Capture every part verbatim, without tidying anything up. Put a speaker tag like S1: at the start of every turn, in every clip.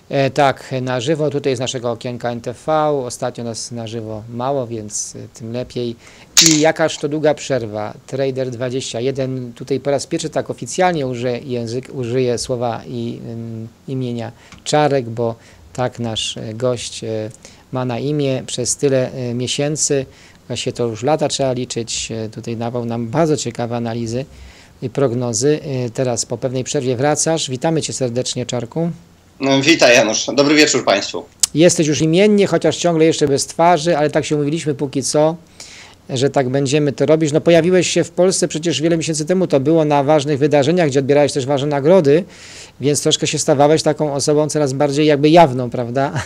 S1: E, tak, na żywo, tutaj z naszego okienka N T V, ostatnio nas na żywo mało, więc e, tym lepiej. I jakaż to długa przerwa, Trader dwadzieścia jeden, tutaj po raz pierwszy tak oficjalnie użyję, język, użyję słowa i y, imienia Czarek, bo tak nasz gość y, ma na imię przez tyle y, miesięcy, właśnie to już lata trzeba liczyć, y, tutaj dawał nam bardzo ciekawe analizy i prognozy. Y, teraz po pewnej przerwie wracasz, witamy Cię serdecznie, Czarku.
S2: No, witaj, Janusz, dobry wieczór Państwu.
S1: Jesteś już imiennie, chociaż ciągle jeszcze bez twarzy, ale tak się umówiliśmy póki co, że tak będziemy to robić. No pojawiłeś się w Polsce przecież wiele miesięcy temu, to było na ważnych wydarzeniach, gdzie odbierałeś też ważne nagrody, więc troszkę się stawałeś taką osobą coraz bardziej jakby jawną, prawda?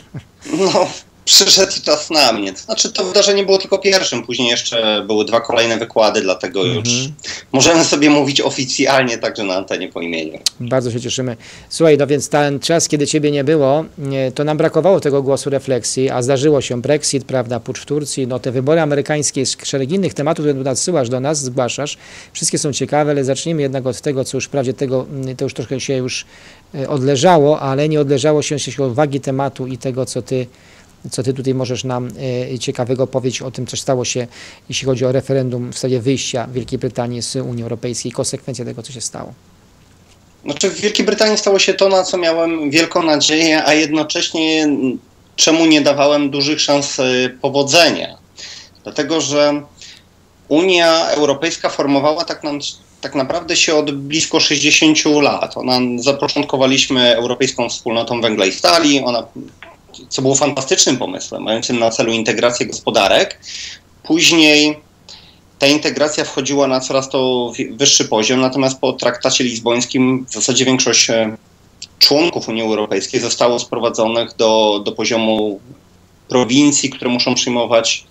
S2: No, przyszedł czas na mnie. To znaczy, to wydarzenie było tylko pierwszym, później jeszcze były dwa kolejne wykłady, dlatego mm-hmm. już możemy sobie mówić oficjalnie także na antenie po imieniu.
S1: Bardzo się cieszymy. Słuchaj, no więc ten czas, kiedy Ciebie nie było, to nam brakowało tego głosu refleksji, a zdarzyło się Brexit, prawda, pucz w Turcji, no te wybory amerykańskie, szereg innych tematów, które nadsyłasz do nas, zgłaszasz. Wszystkie są ciekawe, ale zacznijmy jednak od tego, co już wprawdzie tego, to już trochę się już odleżało, ale nie odleżało się, jeśli chodzi o wagi tematu i tego, co Ty co Ty tutaj możesz nam y, ciekawego powiedzieć o tym, co stało się, jeśli chodzi o referendum w sprawie wyjścia Wielkiej Brytanii z Unii Europejskiej, konsekwencje tego, co się stało.
S2: Znaczy w Wielkiej Brytanii stało się to, na co miałem wielką nadzieję, a jednocześnie czemu nie dawałem dużych szans powodzenia. Dlatego, że Unia Europejska formowała tak, nam, tak naprawdę się od blisko sześćdziesięciu lat. Ona, zapoczątkowaliśmy Europejską Wspólnotą Węgla i Stali, ona co było fantastycznym pomysłem, mającym na celu integrację gospodarek. Później ta integracja wchodziła na coraz to wyższy poziom, natomiast po traktacie lizbońskim w zasadzie większość członków Unii Europejskiej zostało sprowadzonych do, do poziomu prowincji, które muszą przyjmować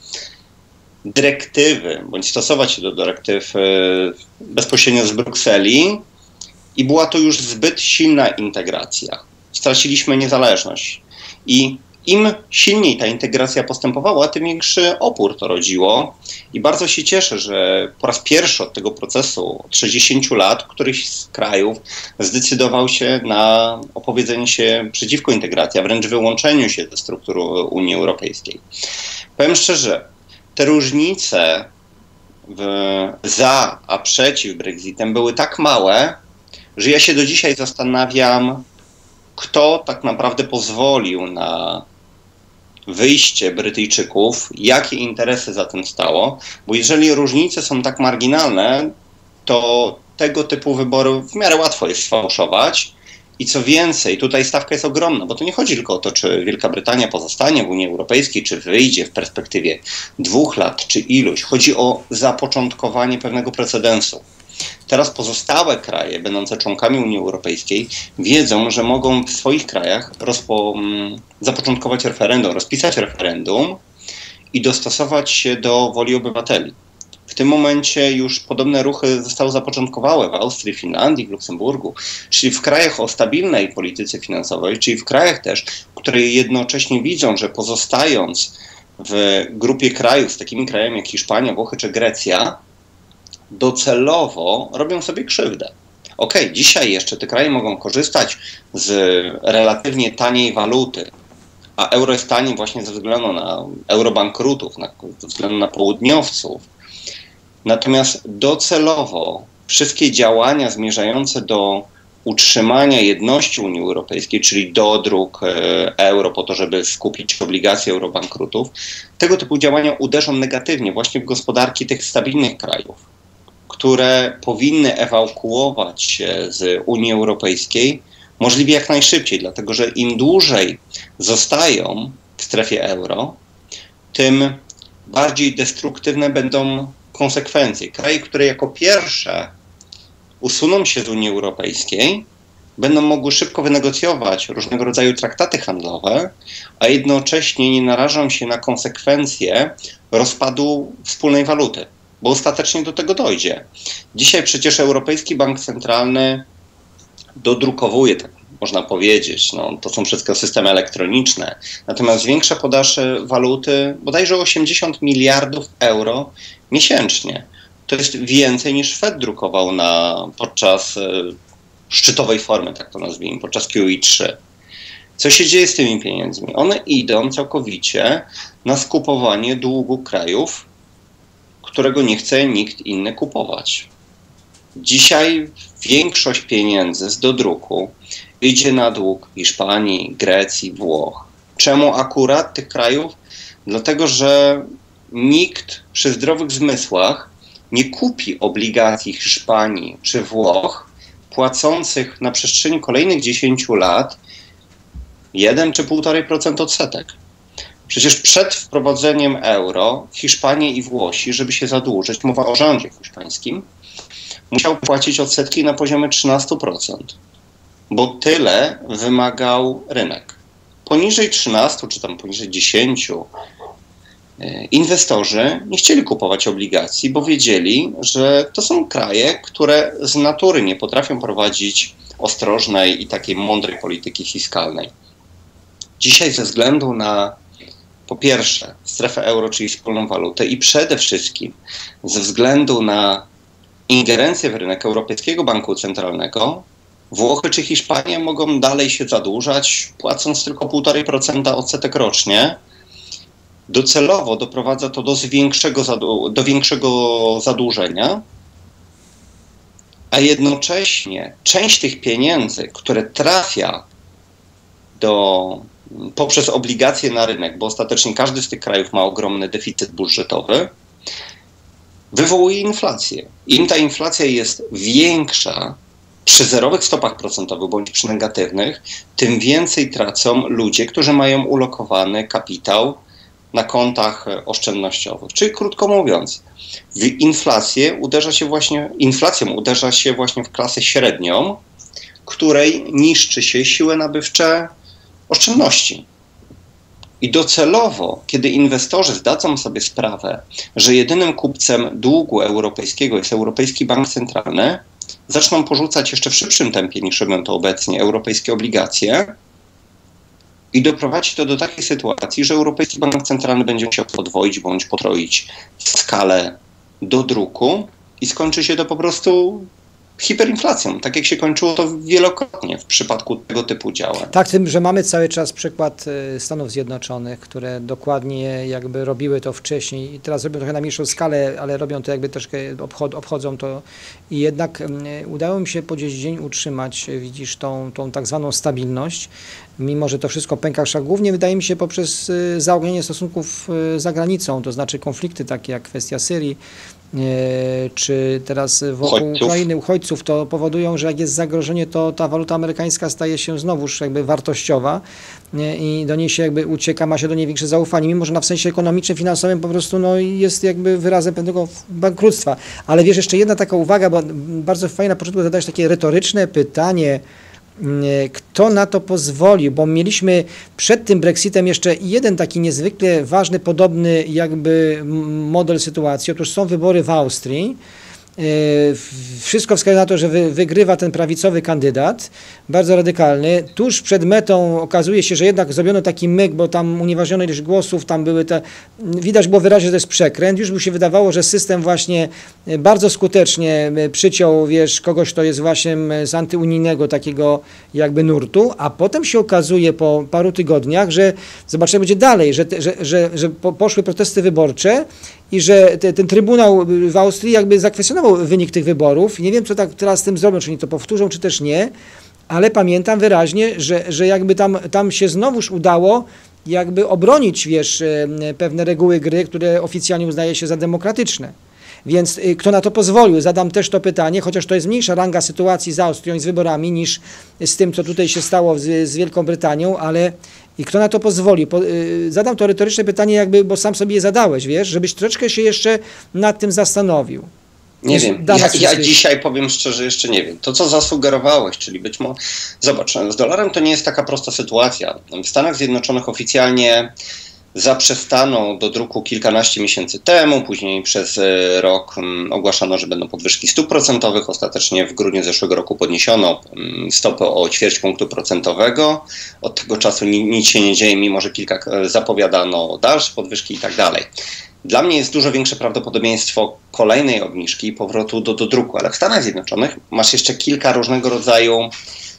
S2: dyrektywy, bądź stosować się do dyrektyw bezpośrednio z Brukseli i była to już zbyt silna integracja. Straciliśmy niezależność. I im silniej ta integracja postępowała, tym większy opór to rodziło. I bardzo się cieszę, że po raz pierwszy od tego procesu, od sześćdziesięciu lat, któryś z krajów zdecydował się na opowiedzenie się przeciwko integracji, a wręcz wyłączeniu się ze struktur Unii Europejskiej. Powiem szczerze, te różnice w za a przeciw Brexitem były tak małe, że ja się do dzisiaj zastanawiam, kto tak naprawdę pozwolił na wyjście Brytyjczyków, jakie interesy za tym stało, bo jeżeli różnice są tak marginalne, to tego typu wybory w miarę łatwo jest sfałszować. I co więcej, tutaj stawka jest ogromna, bo to nie chodzi tylko o to, czy Wielka Brytania pozostanie w Unii Europejskiej, czy wyjdzie w perspektywie dwóch lat, czy iluś. Chodzi o zapoczątkowanie pewnego precedensu. Teraz pozostałe kraje, będące członkami Unii Europejskiej, wiedzą, że mogą w swoich krajach rozpo, zapoczątkować referendum, rozpisać referendum i dostosować się do woli obywateli. W tym momencie już podobne ruchy zostały zapoczątkowane w Austrii, Finlandii, w Luksemburgu, czyli w krajach o stabilnej polityce finansowej, czyli w krajach też, które jednocześnie widzą, że pozostając w grupie krajów z takimi krajami jak Hiszpania, Włochy czy Grecja, docelowo robią sobie krzywdę. Okej, okay, dzisiaj jeszcze te kraje mogą korzystać z relatywnie taniej waluty, a euro jest tanie właśnie ze względu na eurobankrutów, na, ze względu na południowców. Natomiast docelowo wszystkie działania zmierzające do utrzymania jedności Unii Europejskiej, czyli dodruk euro po to, żeby skupić obligacje eurobankrutów, tego typu działania uderzą negatywnie właśnie w gospodarki tych stabilnych krajów, które powinny ewakuować się z Unii Europejskiej możliwie jak najszybciej, dlatego że im dłużej zostają w strefie euro, tym bardziej destruktywne będą konsekwencje. Kraje, które jako pierwsze usuną się z Unii Europejskiej, będą mogły szybko wynegocjować różnego rodzaju traktaty handlowe, a jednocześnie nie narażą się na konsekwencje rozpadu wspólnej waluty, bo ostatecznie do tego dojdzie. Dzisiaj przecież Europejski Bank Centralny dodrukowuje, tak można powiedzieć, no, to są wszystko systemy elektroniczne, natomiast zwiększa podaż waluty bodajże o osiemdziesiąt miliardów euro miesięcznie. To jest więcej niż Fed drukował na, podczas y, szczytowej formy, tak to nazwijmy, podczas Q E trzy. Co się dzieje z tymi pieniędzmi? One idą całkowicie na skupowanie długu krajów, którego nie chce nikt inny kupować. Dzisiaj większość pieniędzy z dodruku idzie na dług Hiszpanii, Grecji, Włoch. Czemu akurat tych krajów? Dlatego, że nikt przy zdrowych zmysłach nie kupi obligacji Hiszpanii czy Włoch płacących na przestrzeni kolejnych dziesięciu lat jeden czy półtora procent odsetek. Przecież przed wprowadzeniem euro Hiszpanie i Włosi, żeby się zadłużyć, mowa o rządzie hiszpańskim, musiał płacić odsetki na poziomie trzynaście procent, bo tyle wymagał rynek. Poniżej trzynastu czy tam poniżej dziesięciu inwestorzy nie chcieli kupować obligacji, bo wiedzieli, że to są kraje, które z natury nie potrafią prowadzić ostrożnej i takiej mądrej polityki fiskalnej. Dzisiaj ze względu na, po pierwsze, strefę euro, czyli wspólną walutę i przede wszystkim ze względu na ingerencję w rynek Europejskiego Banku Centralnego, Włochy czy Hiszpania mogą dalej się zadłużać, płacąc tylko półtora procent odsetek rocznie. Docelowo doprowadza to do większego, do większego zadłużenia, a jednocześnie część tych pieniędzy, które trafia do, poprzez obligacje na rynek, bo ostatecznie każdy z tych krajów ma ogromny deficyt budżetowy, wywołuje inflację. Im ta inflacja jest większa przy zerowych stopach procentowych bądź przy negatywnych, tym więcej tracą ludzie, którzy mają ulokowany kapitał na kontach oszczędnościowych. Czyli krótko mówiąc, w inflację uderza się właśnie, inflacją uderza się właśnie w klasę średnią, której niszczy się siłę nabywcze oszczędności. I docelowo, kiedy inwestorzy zdadzą sobie sprawę, że jedynym kupcem długu europejskiego jest Europejski Bank Centralny, zaczną porzucać jeszcze w szybszym tempie niż robią to obecnie europejskie obligacje i doprowadzi to do takiej sytuacji, że Europejski Bank Centralny będzie musiał podwoić bądź potroić skalę dodruku i skończy się to po prostu hiperinflacją, tak jak się kończyło to wielokrotnie w przypadku tego typu działań.
S1: Tak, tym, że mamy cały czas przykład Stanów Zjednoczonych, które dokładnie jakby robiły to wcześniej i teraz robią trochę na mniejszą skalę, ale robią to jakby troszkę, obchod, obchodzą to i jednak udało mi się po dziś dzień utrzymać, widzisz, tą, tą tak zwaną stabilność, mimo że to wszystko pęka szach, głównie wydaje mi się poprzez zaognienie stosunków za granicą, to znaczy konflikty takie jak kwestia Syrii, czy teraz wokół uchodźców. Ukrainy, uchodźców, to powodują, że jak jest zagrożenie, to ta waluta amerykańska staje się znowuż jakby wartościowa i do niej się jakby ucieka, ma się do niej większe zaufanie, mimo że na w sensie ekonomicznym, finansowym po prostu no, jest jakby wyrazem pewnego bankructwa. Ale wiesz, jeszcze jedna taka uwaga, bo bardzo fajnie na początku zadałeś takie retoryczne pytanie, kto na to pozwoli, bo mieliśmy przed tym Brexitem jeszcze jeden taki niezwykle ważny, podobny jakby model sytuacji. Otóż są wybory w Austrii. Wszystko wskazuje na to, że wy, wygrywa ten prawicowy kandydat, bardzo radykalny. Tuż przed metą okazuje się, że jednak zrobiono taki myk, bo tam unieważniono ilość głosów, tam były te, widać było wyraźnie, że to jest przekręt. Już by się wydawało, że system właśnie bardzo skutecznie przyciął, wiesz, kogoś, kto jest właśnie z antyunijnego takiego jakby nurtu, a potem się okazuje po paru tygodniach, że zobaczymy, będzie dalej, że, że, że, że poszły protesty wyborcze i że te, ten Trybunał w Austrii jakby zakwestionował wynik tych wyborów. Nie wiem, co tak teraz z tym zrobią, czy oni to powtórzą, czy też nie, ale pamiętam wyraźnie, że, że jakby tam, tam się znowuż udało jakby obronić, wiesz, pewne reguły gry, które oficjalnie uznaje się za demokratyczne. Więc kto na to pozwolił? Zadam też to pytanie, chociaż to jest mniejsza ranga sytuacji z Austrią i z wyborami niż z tym, co tutaj się stało z, z Wielką Brytanią, ale i kto na to pozwoli? Po, y, zadam to retoryczne pytanie, jakby, bo sam sobie je zadałeś, wiesz, żebyś troszeczkę się jeszcze nad tym zastanowił.
S2: Nie wiem, ja, ja dzisiaj powiem szczerze, jeszcze nie wiem. To, co zasugerowałeś, czyli być może... Zobacz, z dolarem to nie jest taka prosta sytuacja. W Stanach Zjednoczonych oficjalnie zaprzestano do druku kilkanaście miesięcy temu, później przez rok ogłaszano, że będą podwyżki stóp procentowych. Ostatecznie w grudniu zeszłego roku podniesiono stopę o ćwierć punktu procentowego. Od tego czasu nic się nie dzieje, mimo że kilka zapowiadano dalsze podwyżki i tak dalej. Dla mnie jest dużo większe prawdopodobieństwo kolejnej obniżki i powrotu do, do druku, ale w Stanach Zjednoczonych masz jeszcze kilka różnego rodzaju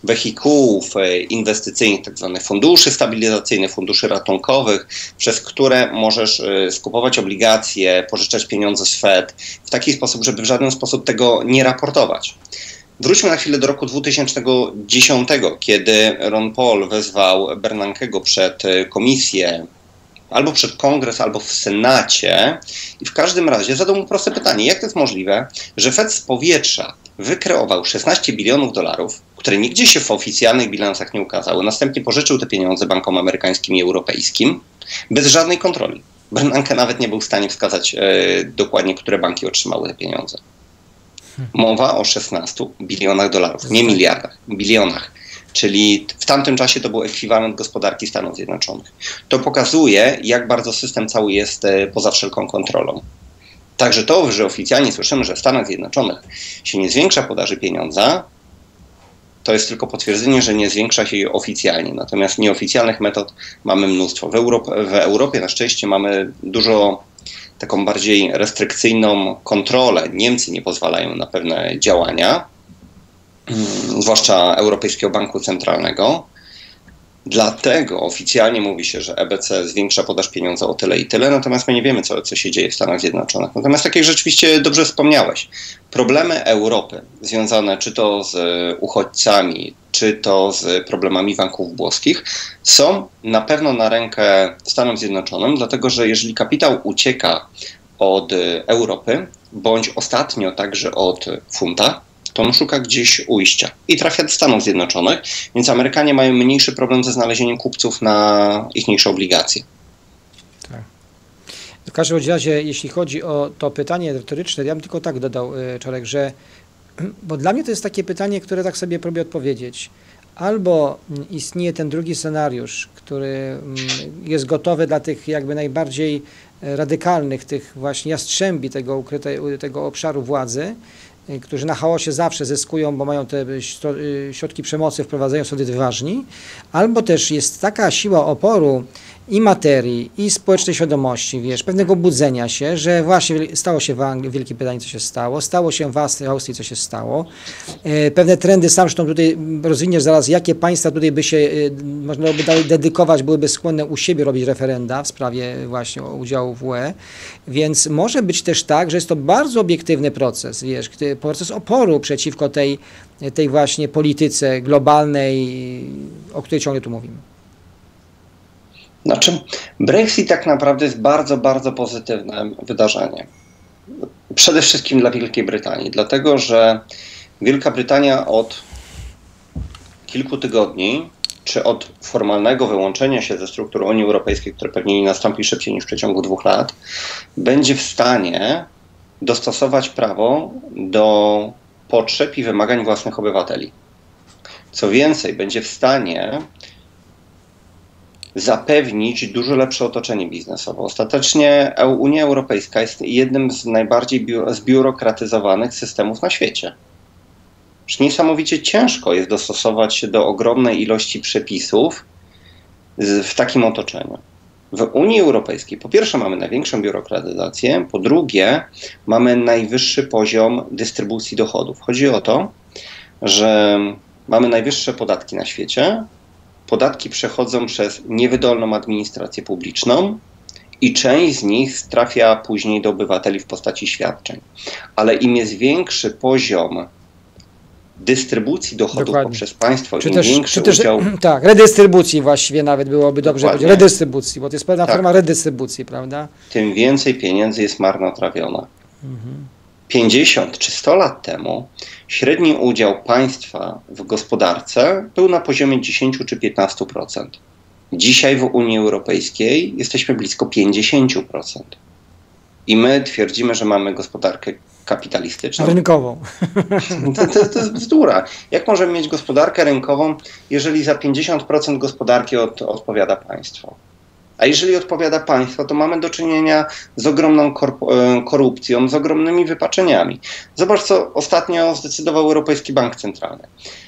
S2: wehikułów inwestycyjnych, tak zwanych funduszy stabilizacyjnych, funduszy ratunkowych, przez które możesz skupować obligacje, pożyczać pieniądze z Fed w taki sposób, żeby w żaden sposób tego nie raportować. Wróćmy na chwilę do roku dwa tysiące dziesiątego, kiedy Ron Paul wezwał Bernankego przed komisję, albo przed Kongres, albo w Senacie i w każdym razie zadał mu proste pytanie, jak to jest możliwe, że Fed z powietrza wykreował szesnaście bilionów dolarów, które nigdzie się w oficjalnych bilansach nie ukazały, następnie pożyczył te pieniądze bankom amerykańskim i europejskim bez żadnej kontroli. Bernanke nawet nie był w stanie wskazać e, dokładnie, które banki otrzymały te pieniądze. Mowa o szesnastu bilionach dolarów, nie miliardach, bilionach. Czyli w tamtym czasie to był ekwiwalent gospodarki Stanów Zjednoczonych. To pokazuje, jak bardzo system cały jest poza wszelką kontrolą. Także to, że oficjalnie słyszymy, że w Stanach Zjednoczonych się nie zwiększa podaży pieniądza, to jest tylko potwierdzenie, że nie zwiększa się jej oficjalnie. Natomiast nieoficjalnych metod mamy mnóstwo. W, Europ w Europie na szczęście mamy dużo taką bardziej restrykcyjną kontrolę. Niemcy nie pozwalają na pewne działania, zwłaszcza Europejskiego Banku Centralnego. Dlatego oficjalnie mówi się, że E B C zwiększa podaż pieniądza o tyle i tyle, natomiast my nie wiemy, co, co się dzieje w Stanach Zjednoczonych. Natomiast tak jak rzeczywiście dobrze wspomniałeś, problemy Europy związane czy to z uchodźcami, czy to z problemami banków włoskich są na pewno na rękę Stanom Zjednoczonym, dlatego że jeżeli kapitał ucieka od Europy, bądź ostatnio także od funta, to on szuka gdzieś ujścia i trafia do Stanów Zjednoczonych, więc Amerykanie mają mniejszy problem ze znalezieniem kupców na ichniejsze obligacje.
S1: Tak. W każdym razie, jeśli chodzi o to pytanie retoryczne, ja bym tylko tak dodał, Czarek, że bo dla mnie to jest takie pytanie, które tak sobie próbuję odpowiedzieć. Albo istnieje ten drugi scenariusz, który jest gotowy dla tych jakby najbardziej radykalnych, tych właśnie jastrzębi tego, ukryte, tego obszaru władzy, którzy na chaosie zawsze zyskują, bo mają te środki przemocy, wprowadzają sobie ważni, albo też jest taka siła oporu i materii, i społecznej świadomości, wiesz, pewnego budzenia się, że właśnie stało się w Anglii, w Wielkiej Brytanii, co się stało, stało się w Austrii, co się stało. Pewne trendy, sam zresztą tutaj rozwiniesz zaraz, jakie państwa tutaj by się, można by dalej dedykować, byłyby skłonne u siebie robić referenda w sprawie właśnie udziału w U E. Więc może być też tak, że jest to bardzo obiektywny proces, wiesz, proces oporu przeciwko tej, tej właśnie polityce globalnej, o której ciągle tu mówimy.
S2: Znaczy, Brexit tak naprawdę jest bardzo, bardzo pozytywnym wydarzeniem. Przede wszystkim dla Wielkiej Brytanii, dlatego że Wielka Brytania od kilku tygodni, czy od formalnego wyłączenia się ze struktur Unii Europejskiej, które pewnie nie nastąpi szybciej niż w przeciągu dwóch lat, będzie w stanie dostosować prawo do potrzeb i wymagań własnych obywateli. Co więcej, będzie w stanie zapewnić dużo lepsze otoczenie biznesowe. Ostatecznie Unia Europejska jest jednym z najbardziej zbiurokratyzowanych systemów na świecie. Niesamowicie ciężko jest dostosować się do ogromnej ilości przepisów w takim otoczeniu. W Unii Europejskiej po pierwsze mamy największą biurokratyzację, po drugie mamy najwyższy poziom dystrybucji dochodów. Chodzi o to, że mamy najwyższe podatki na świecie, podatki przechodzą przez niewydolną administrację publiczną i część z nich trafia później do obywateli w postaci świadczeń. Ale im jest większy poziom dystrybucji dochodów Dokładnie. poprzez państwo, czy im też, większy czy udział...
S1: Też, tak, redystrybucji właściwie nawet byłoby dobrze powiedzieć. Redystrybucji, bo to jest pewna tak. forma redystrybucji, prawda?
S2: Tym więcej pieniędzy jest marnotrawione. Mhm. pięćdziesiąt czy sto lat temu średni udział państwa w gospodarce był na poziomie dziesięć czy piętnaście procent. Dzisiaj w Unii Europejskiej jesteśmy blisko pięćdziesiąt procent. I my twierdzimy, że mamy gospodarkę kapitalistyczną.
S1: Rynkową.
S2: To, to, to jest bzdura. Jak możemy mieć gospodarkę rynkową, jeżeli za pięćdziesiąt procent gospodarki od, odpowiada państwo? A jeżeli odpowiada państwo, to mamy do czynienia z ogromną korupcją, z ogromnymi wypaczeniami. Zobacz, co ostatnio zdecydował Europejski Bank Centralny.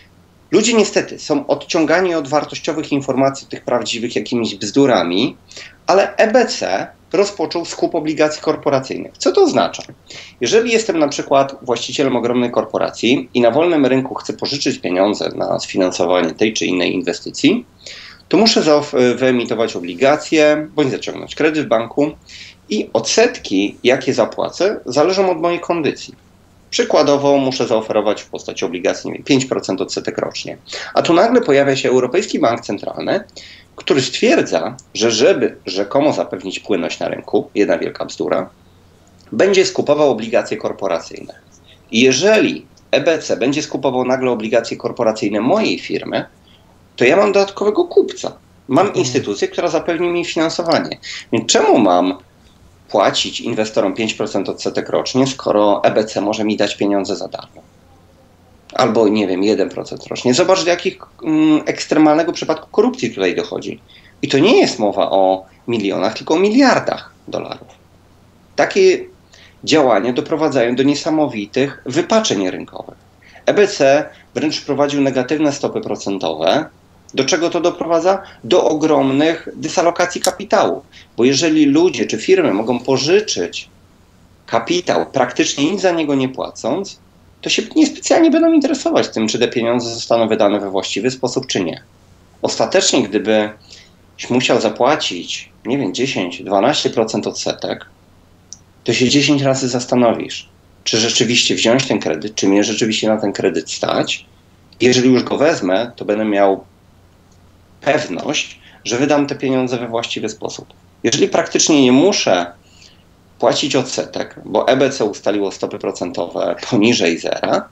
S2: Ludzie niestety są odciągani od wartościowych informacji, tych prawdziwych, jakimiś bzdurami, ale E B C rozpoczął skup obligacji korporacyjnych. Co to oznacza? Jeżeli jestem na przykład właścicielem ogromnej korporacji i na wolnym rynku chcę pożyczyć pieniądze na sfinansowanie tej czy innej inwestycji, to muszę wyemitować obligacje bądź zaciągnąć kredyt w banku i odsetki, jakie zapłacę, zależą od mojej kondycji. Przykładowo muszę zaoferować w postaci obligacji nie wiem, pięć procent odsetek rocznie. A tu nagle pojawia się Europejski Bank Centralny, który stwierdza, że żeby rzekomo zapewnić płynność na rynku, jedna wielka bzdura, będzie skupował obligacje korporacyjne. I jeżeli E B C będzie skupował nagle obligacje korporacyjne mojej firmy, to ja mam dodatkowego kupca. Mam instytucję, która zapewni mi finansowanie. Więc czemu mam płacić inwestorom pięć procent odsetek rocznie, skoro E B C może mi dać pieniądze za darmo? Albo, nie wiem, jeden procent rocznie. Zobacz, do jakich mm, ekstremalnego przypadku korupcji tutaj dochodzi. I to nie jest mowa o milionach, tylko o miliardach dolarów. Takie działania doprowadzają do niesamowitych wypaczeń rynkowych. E B C wręcz wprowadził negatywne stopy procentowe. Do czego to doprowadza? Do ogromnych dysalokacji kapitału. Bo jeżeli ludzie czy firmy mogą pożyczyć kapitał, praktycznie nic za niego nie płacąc, to się niespecjalnie będą interesować tym, czy te pieniądze zostaną wydane we właściwy sposób, czy nie. Ostatecznie, gdybyś musiał zapłacić, nie wiem, dziesięć do dwunastu procent odsetek, to się dziesięć razy zastanowisz, czy rzeczywiście wziąć ten kredyt, czy mnie rzeczywiście na ten kredyt stać. Jeżeli już go wezmę, to będę miał pewność, że wydam te pieniądze we właściwy sposób. Jeżeli praktycznie nie muszę płacić odsetek, bo E B C ustaliło stopy procentowe poniżej zera,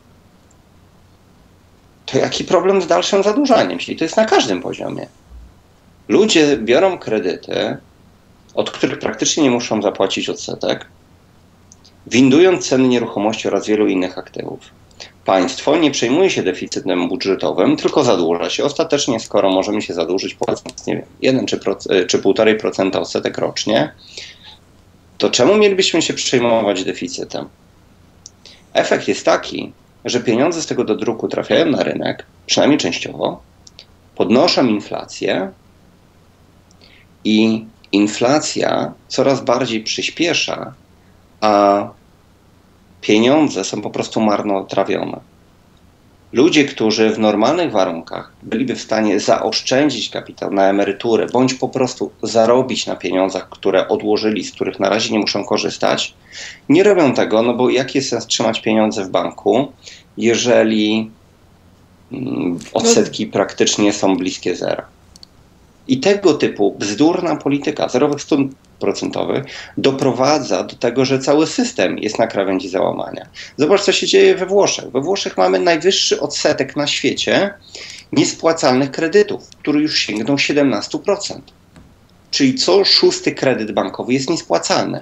S2: to jaki problem z dalszym zadłużaniem się? I to jest na każdym poziomie. Ludzie biorą kredyty, od których praktycznie nie muszą zapłacić odsetek, windując ceny nieruchomości oraz wielu innych aktywów. Państwo nie przejmuje się deficytem budżetowym, tylko zadłuża się. Ostatecznie, skoro możemy się zadłużyć płacąc, nie wiem, jeden czy półtora procent odsetek rocznie, to czemu mielibyśmy się przejmować deficytem? Efekt jest taki, że pieniądze z tego dodruku trafiają na rynek, przynajmniej częściowo, podnoszą inflację i inflacja coraz bardziej przyspiesza, a pieniądze są po prostu marnotrawione. Ludzie, którzy w normalnych warunkach byliby w stanie zaoszczędzić kapitał na emeryturę, bądź po prostu zarobić na pieniądzach, które odłożyli, z których na razie nie muszą korzystać, nie robią tego, no bo jaki jest sens trzymać pieniądze w banku, jeżeli mm, odsetki praktycznie są bliskie zera. I tego typu bzdurna polityka zerowych stóp procentowych doprowadza do tego, że cały system jest na krawędzi załamania. Zobacz, co się dzieje we Włoszech. We Włoszech mamy najwyższy odsetek na świecie niespłacalnych kredytów, który już sięgnął siedemnaście procent. Czyli co szósty kredyt bankowy jest niespłacalny.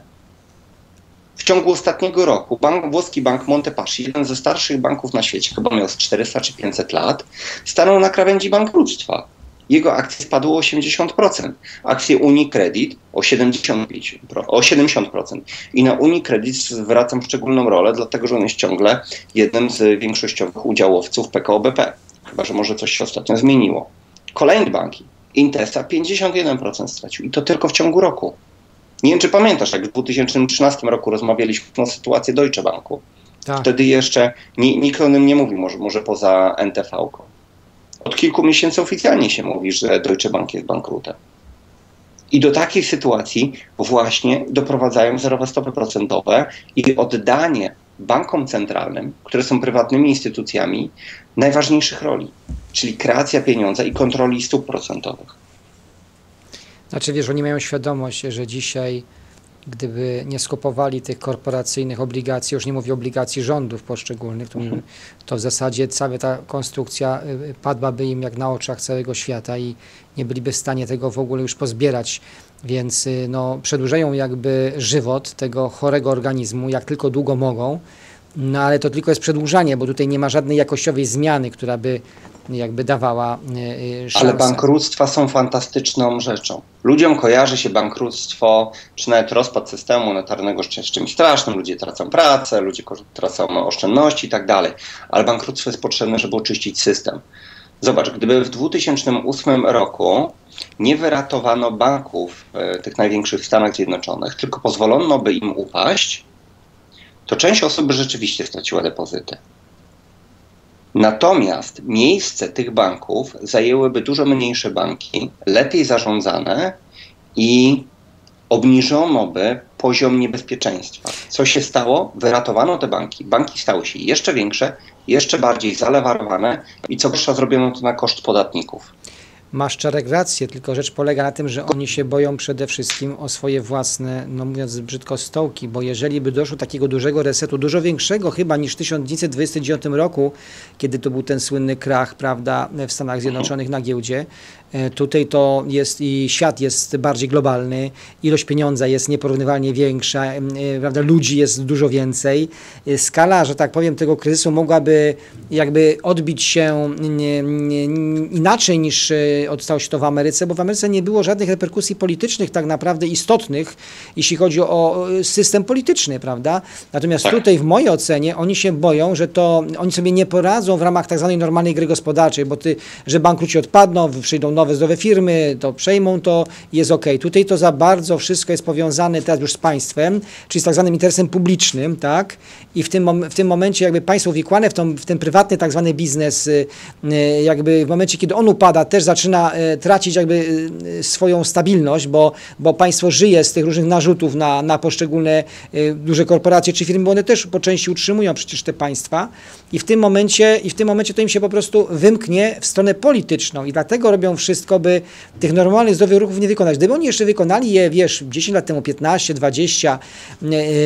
S2: W ciągu ostatniego roku bank, włoski bank Montepaschi, jeden ze starszych banków na świecie, chyba miał z czterysta czy pięćset lat, stanął na krawędzi bankructwa. Jego akcje spadły o osiemdziesiąt procent. Akcje Unicredit o siedemdziesiąt procent. I na Unicredit zwracam szczególną rolę, dlatego że on jest ciągle jednym z większościowych udziałowców P K O B P. Chyba że może coś się ostatnio zmieniło. Kolejne banki. Intesa pięćdziesiąt jeden procent stracił. I to tylko w ciągu roku. Nie wiem, czy pamiętasz, jak w dwa tysiące trzynastym roku rozmawialiśmy o sytuacji Deutsche Banku. Tak. Wtedy jeszcze nikt o tym nie mówił, może, może poza N T V-ką. Od kilku miesięcy oficjalnie się mówi, że Deutsche Bank jest bankrutem. I do takiej sytuacji właśnie doprowadzają zerowe stopy procentowe i oddanie bankom centralnym, które są prywatnymi instytucjami, najważniejszych roli, czyli kreacja pieniądza i kontroli stóp procentowych.
S1: Znaczy wiesz, oni mają świadomość, że dzisiaj gdyby nie skupowali tych korporacyjnych obligacji, już nie mówię obligacji rządów poszczególnych, to, mhm. to w zasadzie cała ta konstrukcja padłaby im jak na oczach całego świata i nie byliby w stanie tego w ogóle już pozbierać, więc no, przedłużają jakby żywot tego chorego organizmu, jak tylko długo mogą, no ale to tylko jest przedłużanie, bo tutaj nie ma żadnej jakościowej zmiany, która by jakby dawała yy, szansę.
S2: Ale bankructwa są fantastyczną rzeczą. Ludziom kojarzy się bankructwo, czy nawet rozpad systemu monetarnego z czymś strasznym. Ludzie tracą pracę, ludzie tracą oszczędności i tak dalej. Ale bankructwo jest potrzebne, żeby oczyścić system. Zobacz, gdyby w dwa tysiące ósmym roku nie wyratowano banków, tych największych w Stanach Zjednoczonych, tylko pozwolono by im upaść, to część osób by rzeczywiście straciła depozyty. Natomiast miejsce tych banków zajęłyby dużo mniejsze banki, lepiej zarządzane i obniżono by poziom niebezpieczeństwa. Co się stało? Wyratowano te banki. Banki stały się jeszcze większe, jeszcze bardziej zalewarowane i co gorsza zrobiono to na koszt podatników.
S1: Masz Czarek rację, tylko rzecz polega na tym, że oni się boją przede wszystkim o swoje własne, no mówiąc brzydko, stołki, bo jeżeli by doszło do takiego dużego resetu, dużo większego chyba niż w tysiąc dziewięćset dwudziestym dziewiątym roku, kiedy to był ten słynny krach, prawda, w Stanach Zjednoczonych na giełdzie, tutaj to jest i świat jest bardziej globalny, ilość pieniądza jest nieporównywalnie większa, prawda, ludzi jest dużo więcej. Skala, że tak powiem, tego kryzysu mogłaby jakby odbić się nie, nie, inaczej niż stało się to w Ameryce, bo w Ameryce nie było żadnych reperkusji politycznych tak naprawdę istotnych, jeśli chodzi o system polityczny, prawda? Natomiast tak. Tutaj w mojej ocenie oni się boją, że to oni sobie nie poradzą w ramach tak zwanej normalnej gry gospodarczej, bo ty, że bankruci odpadną, przyjdą nowe, zdrowe firmy, to przejmą to i jest ok. Tutaj to za bardzo wszystko jest powiązane teraz już z państwem, czyli z tak zwanym interesem publicznym, tak? I w tym, w tym momencie jakby państwo uwikłane w, tą, w ten prywatny tak zwany biznes, jakby w momencie, kiedy on upada, też zaczyna tracić jakby swoją stabilność, bo, bo państwo żyje z tych różnych narzutów na, na poszczególne duże korporacje czy firmy, bo one też po części utrzymują przecież te państwa i w tym momencie, i w tym momencie to im się po prostu wymknie w stronę polityczną i dlatego robią wszystko, by tych normalnych, zdrowych ruchów nie wykonać. Gdyby oni jeszcze wykonali je, wiesz, dziesięć lat temu, piętnaście, dwadzieścia yy,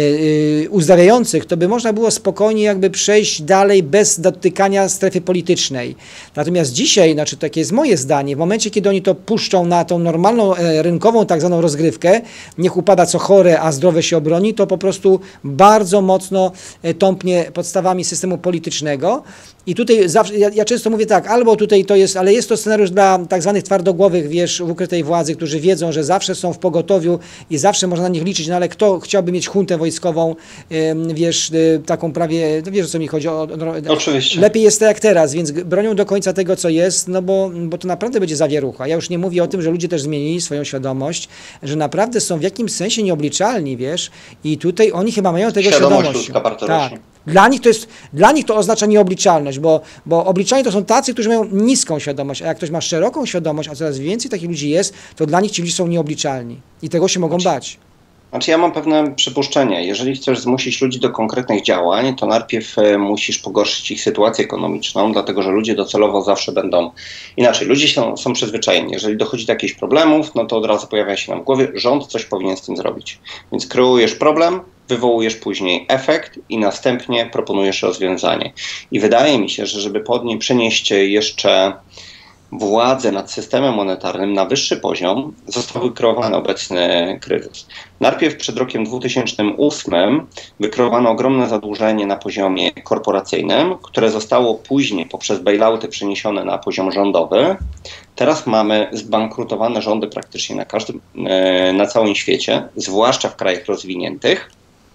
S1: yy, uzdrawiających, to by można było spokojnie jakby przejść dalej bez dotykania strefy politycznej. Natomiast dzisiaj, znaczy takie jest moje zdanie, w momencie, kiedy oni to puszczą na tą normalną, e, rynkową tak zwaną rozgrywkę, niech upada co chore, a zdrowe się obroni, to po prostu bardzo mocno e, tąpnie podstawami systemu politycznego. I tutaj zawsze, ja, ja często mówię tak, albo tutaj to jest, ale jest to scenariusz dla tak zwanych twardogłowych, wiesz, w ukrytej władzy, którzy wiedzą, że zawsze są w pogotowiu i zawsze można na nich liczyć, no ale kto chciałby mieć huntę wojskową, yy, wiesz, yy, taką prawie, no wiesz o co mi chodzi, o, o,
S2: Oczywiście.
S1: Lepiej jest tak jak teraz, więc bronią do końca tego, co jest, no bo, bo to naprawdę będzie zawierucha. Ja już nie mówię o tym, że ludzie też zmienili swoją świadomość, że naprawdę są w jakimś sensie nieobliczalni, wiesz, i tutaj oni chyba mają tego
S2: świadomość.
S1: świadomość.
S2: Ludzka bardzo
S1: tak.
S2: rośnie.
S1: Dla nich to jest, dla nich to oznacza nieobliczalność, bo, bo obliczalni to są tacy, którzy mają niską świadomość, a jak ktoś ma szeroką świadomość, a coraz więcej takich ludzi jest, to dla nich ci ludzie są nieobliczalni i tego się mogą
S2: znaczy,
S1: bać.
S2: Znaczy ja mam pewne przypuszczenie, jeżeli chcesz zmusić ludzi do konkretnych działań, to najpierw e, musisz pogorszyć ich sytuację ekonomiczną, dlatego że ludzie docelowo zawsze będą inaczej. Ludzie są, są przyzwyczajeni, jeżeli dochodzi do jakichś problemów, no to od razu pojawia się nam w głowie, rząd coś powinien z tym zrobić. Więc kreujesz problem, wywołujesz później efekt i następnie proponujesz rozwiązanie. I wydaje mi się, że żeby pod nim przenieść jeszcze władzę nad systemem monetarnym na wyższy poziom, został wykreowany obecny kryzys. Najpierw przed rokiem dwutysięcznym ósmym wykreowano ogromne zadłużenie na poziomie korporacyjnym, które zostało później poprzez bailouty przeniesione na poziom rządowy. Teraz mamy zbankrutowane rządy praktycznie na każdym, na całym świecie, zwłaszcza w krajach rozwiniętych.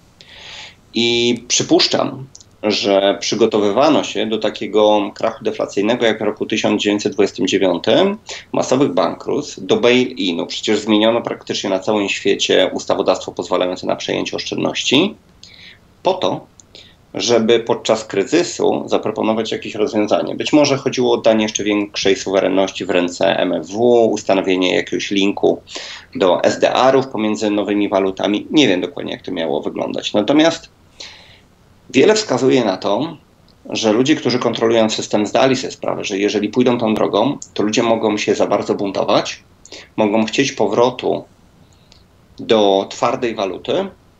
S2: I przypuszczam, że przygotowywano się do takiego krachu deflacyjnego jak w roku tysiąc dziewięćset dwudziestym dziewiątym, masowych bankructw, do bail-inu. Przecież zmieniono praktycznie na całym świecie ustawodawstwo pozwalające na przejęcie oszczędności, po to, żeby podczas kryzysu zaproponować jakieś rozwiązanie. Być może chodziło o oddanie jeszcze większej suwerenności w ręce M F W, ustanowienie jakiegoś linku do S D R ów pomiędzy nowymi walutami. Nie wiem dokładnie, jak to miało wyglądać. Natomiast wiele wskazuje na to, że ludzie, którzy kontrolują system, zdali sobie sprawę, że jeżeli pójdą tą drogą, to ludzie mogą się za bardzo buntować, mogą chcieć powrotu do twardej waluty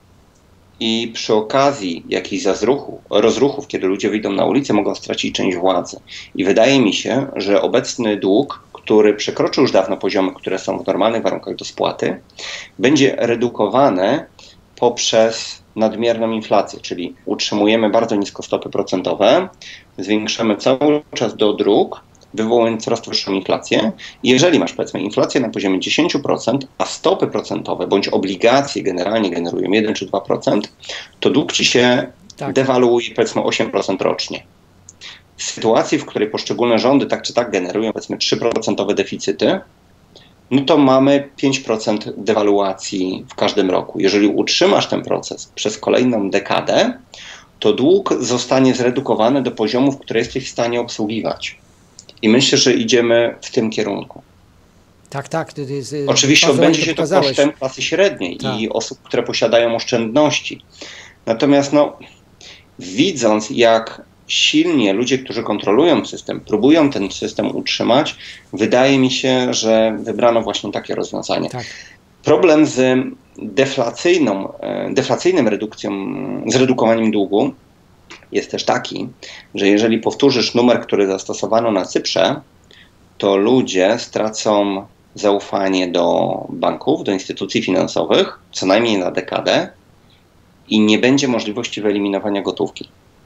S2: i przy okazji jakichś zazruchu, rozruchów, kiedy ludzie wyjdą na ulicę, mogą stracić część władzy. I wydaje mi się, że obecny dług, który przekroczył już dawno poziomy, które są w normalnych warunkach do spłaty, będzie redukowany poprzez nadmierną inflację, czyli utrzymujemy bardzo nisko stopy procentowe, zwiększamy cały czas do dróg, wywołując coraz wyższą inflację. I jeżeli masz, powiedzmy, inflację na poziomie dziesięć procent, a stopy procentowe bądź obligacje generalnie generują jeden czy dwa procent, to dług ci się tak dewaluuje, powiedzmy, osiem procent rocznie. sytuacji, w której poszczególne rządy tak czy tak generują powiedzmy trzy procent deficyty, no to mamy pięć procent dewaluacji w każdym roku. Jeżeli utrzymasz ten proces przez kolejną dekadę, to dług zostanie zredukowany do poziomów, które jesteś w stanie obsługiwać. I myślę, że idziemy w tym kierunku.
S1: Tak, tak. To jest,
S2: Oczywiście odbędzie się to kosztem klasy średniej
S1: tak.
S2: i osób, które posiadają oszczędności. Natomiast no, widząc, jak silnie ludzie, którzy kontrolują system, próbują ten system utrzymać, wydaje mi się, że wybrano właśnie takie rozwiązanie.
S1: Tak.
S2: Problem z deflacyjną, deflacyjnym redukcją, zredukowaniem długu jest też taki, że jeżeli powtórzysz numer, który zastosowano na Cyprze, to ludzie stracą zaufanie do banków, do instytucji finansowych, co najmniej na dekadę i nie będzie możliwości wyeliminowania gotówki.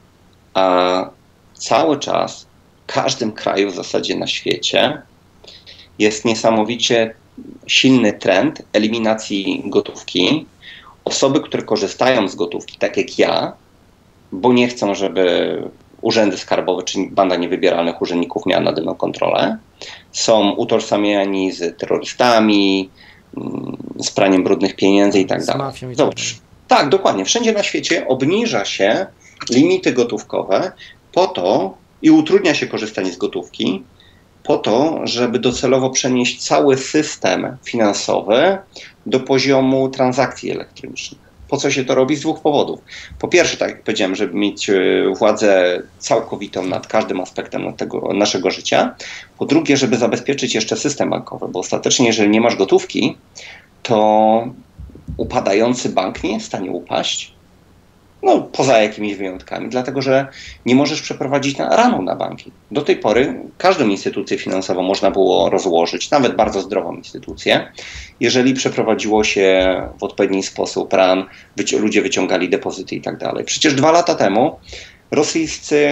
S2: A cały czas w każdym kraju w zasadzie na świecie jest niesamowicie silny trend eliminacji gotówki. Osoby, które korzystają z gotówki, tak jak ja, bo nie chcą, żeby urzędy skarbowe czy banda niewybieralnych urzędników miała nade mną kontrolę, są utożsamiani z terrorystami, z praniem brudnych pieniędzy i tak dalej. Zobacz. Tak, dokładnie. Wszędzie na świecie obniża się limity gotówkowe po to i utrudnia się korzystanie z gotówki po to, żeby docelowo przenieść cały system finansowy do poziomu transakcji elektronicznych. Po co się to robi? Z dwóch powodów. Po pierwsze, tak jak powiedziałem, żeby mieć władzę całkowitą nad każdym aspektem tego naszego życia. Po drugie, żeby zabezpieczyć jeszcze system bankowy, bo ostatecznie, jeżeli nie masz gotówki, to upadający bank nie jest w stanie upaść. No, poza jakimiś wyjątkami, dlatego że nie możesz przeprowadzić na, ranu na banki. Do tej pory każdą instytucję finansową można było rozłożyć, nawet bardzo zdrową instytucję. Jeżeli przeprowadziło się w odpowiedni sposób ran, wyci- ludzie wyciągali depozyty i tak dalej. Przecież dwa lata temu rosyjscy,